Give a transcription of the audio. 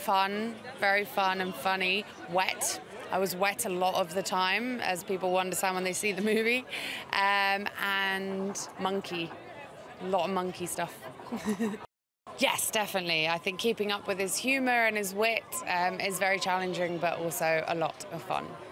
fun, very fun and funny. Wet. I was wet a lot of the time, as people will understand when they see the movie. And monkey. A lot of monkey stuff. Yes, definitely. I think keeping up with his humour and his wit is very challenging, but also a lot of fun.